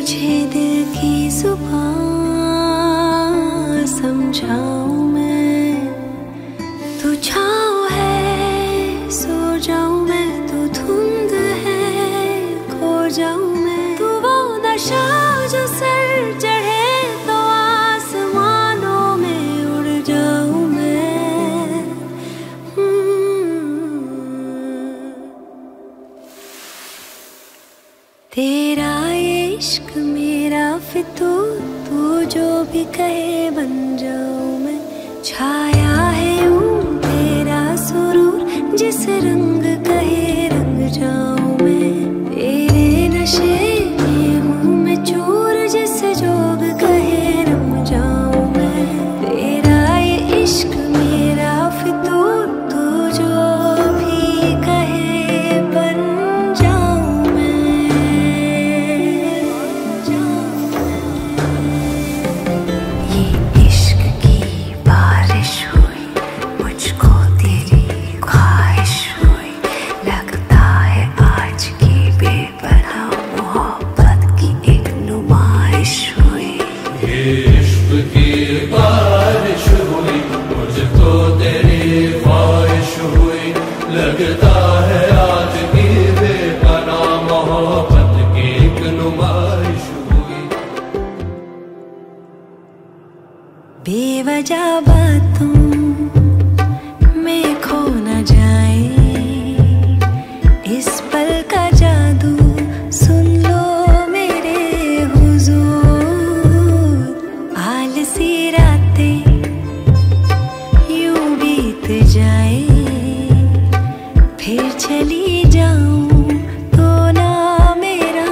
तुझे दिल की जुबान समझाऊं मैं। तू छाँव है सो जाऊं मैं, तू धुंध है खो जाऊं मैं। तू वो नशा जो सर चढ़े तो आसमानों में उड़ जाऊं मैं। तेरा इश्क मेरा फितूर, तू जो भी कहे बन जाऊं मैं। छाया है यूं तेरा सुरूर, जिस रंग कहे रंग जाऊं मैं। तेरे नशे में हूँ मैं चूर, जिस जोग कहे रम जाऊं मैं। तेरा ये इश्क मेरा फितूर, तू जो भी कहे बन जाऊं मैं। ये इश्क की बारिश हुई, मुझको तेरी ख्वाहिश हुई। लगता है आज की बेपनाह मोहब्बत की एक नुमाइश हुई। ये इश्क की बारिश हुई, मुझको तेरी ख्वाहिश हुई। लगता है आज की बेपनाह मोहब्बत की एक नुमाइश हुई। बेवजह बातों में खो न जाए, इस पल का जादू सुन लो मेरे हुजूर। आलसी रातें यूं बीत जाए, फिर चली जाऊं तो ना मेरा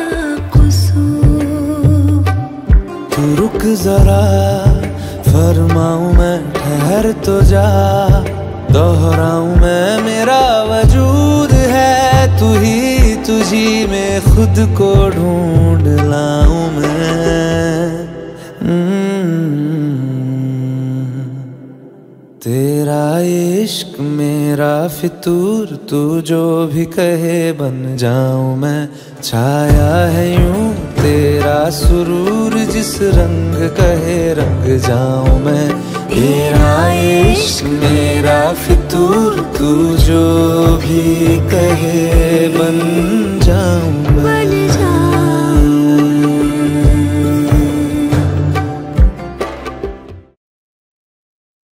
कसूर। तू रुक जरा फरमाऊं मैं, ठहर तो जा दोहराऊं मैं। मेरा वजूद है तू ही, तुझी में खुद को ढूंढ लाऊं मैं। तेरा इश्क मेरा फितूर, तू जो भी कहे बन जाऊं मैं। छाया है यूं तेरा सुरूर, जिस रंग कहे रंग जाऊं मैं। तेरा इश्क मेरा फितूर, तू जो भी कहे बन जाऊं।